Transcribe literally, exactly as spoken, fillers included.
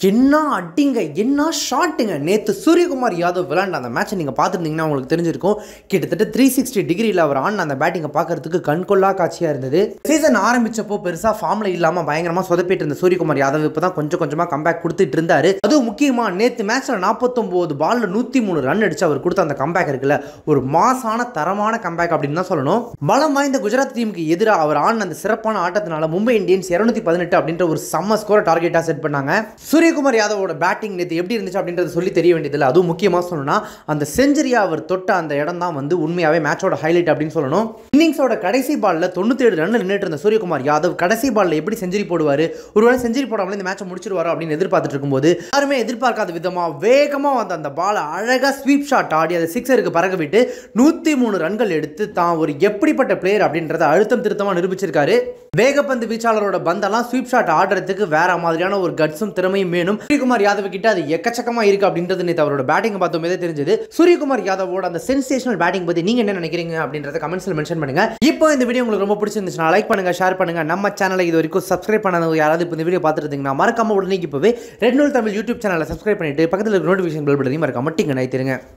என்ன அடிங்க என்ன ஷாட்டுங்க. நேற்று சூரியகுமார் யாதவ் விளையாண்ட அந்த மேட்சை நீங்கள் பார்த்துருந்தீங்கன்னா உங்களுக்கு தெரிஞ்சிருக்கும். கிட்டத்தட்ட த்ரீ சிக்ஸ்டி டிகிரியில் அவர் ஆடின அந்த பேட்டிங்கை பார்க்கறதுக்கு கண்கொள்ளா காட்சியாக இருந்தது. சீசன் ஆரம்பிச்சப்போ பெருசாக ஃபார்மில் இல்லாமல் பயங்கரமாக சொதப்பிட்டு இருந்த சூரியகுமார் யாதவ் இப்போ தான் கொஞ்சம் கொஞ்சமாக கம்பேக் கொடுத்துட்டு இருந்தாரு. அதுவும் முக்கியமாக நேற்று மேட்ச்சில் நாற்பத்தொம்போது பாலில் நூற்றி மூணு ரன் அடிச்சு அவர் கொடுத்த அந்த கம்பேக் இருக்குல்ல, ஒரு மாசான தரமான கம்பேக் அப்படின்னு தான் சொல்லணும். பலம் வாய்ந்த குஜராத் டீமுக்கு எதிராக அவர் ஆடின அந்த சிறப்பான ஆட்டத்தினால மும்பை இந்தியன்ஸ் இருநூத்தி பதினெட்டு அப்படின்ற ஒரு செம்ம ஸ்கோரை டார்கெட்டாக செட் பண்ணாங்க. சூரியகுமார் யாதவோட பேட்டிங் நேற்று எப்படி இருந்துச்சு அப்படின்றத சொல்லி தெரிய வேண்டியதில்லை. அதுவும் முக்கியமாக சொல்லணும்னா அந்த செஞ்சுரியா அவர் தொட்ட அந்த இடம் தான் வந்து உண்மையாகவே மேட்சோட ஹைலைட் அப்படின்னு சொல்லணும். இன்னிங்ஸோட கடைசி பாலில் தொண்ணூற்றி ஏழு ரன் நின்றுட்டு இருந்த சூரியகுமார் யாதவ் கடைசி பாலில் எப்படி செஞ்சுரி போடுவார், ஒருவேளை செஞ்சுரி போடாமல் இந்த மேட்சை முடிச்சிருவாரோ அப்படின்னு எதிர்பார்த்துட்டு இருக்கும்போது யாருமே எதிர்பார்க்காத விதமாக வேகமாக வந்து அந்த பாலை அழகாக ஸ்வீப் ஷாட் ஆடி அதை சிக்ஸருக்கு பறக்க விட்டு நூற்றி மூணு ரன்கள் எடுத்து தான் ஒரு எப்படிப்பட்ட பிளேயர் அப்படின்றத அழுத்தம் திருத்தமாக நிரூபிச்சிருக்காரு. வேகப்பந்து வீச்சாளரோட பந்தெல்லாம் ஸ்வீப் ஷாட் ஆடுறதுக்கு வேற மாதிரியான ஒரு கட்ஸும் திறமையும் வேணும். சூரியகுமார் யாதவ் கிட்ட அது எக்கச்சக்கமா இருக்கு அப்படின்றது நேற்று அவரோட பேட்டிங் பார்த்தோமே தெரிஞ்சது. சூரியகுமார் யாதவோட அந்த சென்சேஷனல் பேட்டிங் பத்தி நீங்க என்ன நினைக்கிறீங்க அப்படின்றத கமெண்ட்ஸ்ல மென்ஷன் பண்ணுங்க. இப்போ இந்த வீடியோ உங்களுக்கு ரொம்ப பிடிச்சிருந்துச்சுன்னா லைக் பண்ணுங்க, ஷேர் பண்ணுங்க. நம்ம சேனலை இது வரைக்கும் சப்ஸ்கிரைப் பண்ணாதவங்க யாராவது இப்போ இந்த வீடியோ பார்த்துட்டு இருந்தீங்கன்னா மறக்காம உடனே இப்பவே ரெட் நூல் தமிழ் யூடியூப் சேனலை சப்ஸ்கிரைப் பண்ணிட்டு பக்கத்தில் இருக்க நோட்டிஃபிகேஷன் பெல் பட்டனையும் மறக்காம டிங் அணைத்திருங்க.